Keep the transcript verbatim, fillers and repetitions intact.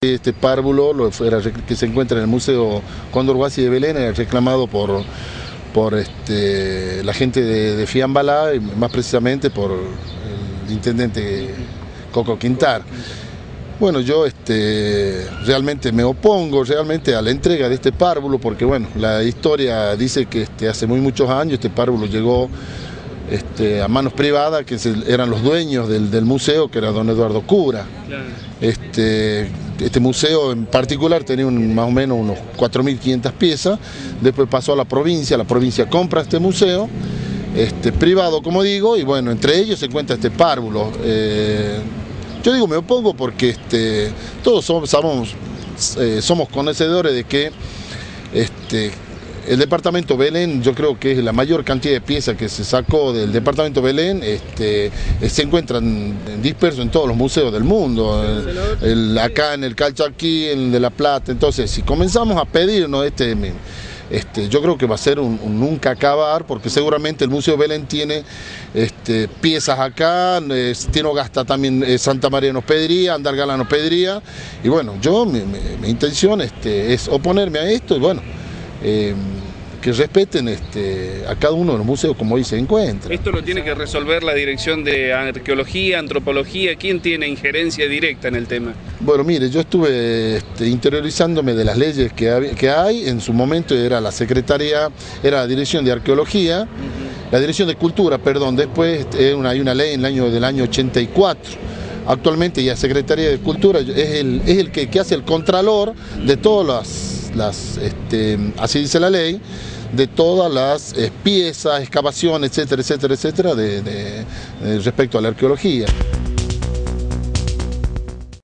Este párvulo lo era, que se encuentra en el Museo Cóndor Huasi de Belén era reclamado por, por este, la gente de, de Fiambalá, y más precisamente por el intendente Coco Quintar. Bueno, yo este, realmente me opongo realmente a la entrega de este párvulo porque bueno, la historia dice que este, hace muy muchos años este párvulo llegó Este, a manos privadas, que eran los dueños del, del museo, que era don Eduardo Cura. Claro. Este, este museo en particular tenía un, más o menos unos cuatro mil quinientas piezas, después pasó a la provincia, la provincia compra este museo, este, privado como digo, y bueno, entre ellos se encuentra este párvulo. Eh, yo digo me opongo porque este, todos somos, somos, eh, somos conocedores de que este, el departamento Belén, yo creo que es la mayor cantidad de piezas que se sacó del departamento Belén, este, se encuentran dispersos en todos los museos del mundo, el, el, acá en el Calchaquí, en el de La Plata. Entonces si comenzamos a pedirnos este, este yo creo que va a ser un, un nunca acabar, porque seguramente el Museo Belén tiene este, piezas acá, eh, Tino Gasta también, eh, Santa María nos pediría, Andargala nos pediría, y bueno, yo mi, mi, mi intención este, es oponerme a esto, y bueno, Eh, que respeten este, a cada uno de los museos como hoy se encuentra. ¿Esto lo tiene que resolver la Dirección de Arqueología, Antropología? ¿Quién tiene injerencia directa en el tema? Bueno, mire, yo estuve este, interiorizándome de las leyes que hay, que hay, en su momento era la Secretaría, era la Dirección de Arqueología, uh-huh. La Dirección de Cultura, perdón, después eh, una, hay una ley en el año, del año ochenta y cuatro, actualmente ya Secretaría de Cultura es el, es el que, que hace el contralor de todas las Las, este, así dice la ley, de todas las eh, piezas, excavaciones, etcétera, etcétera, etcétera, de, de, de respecto a la arqueología.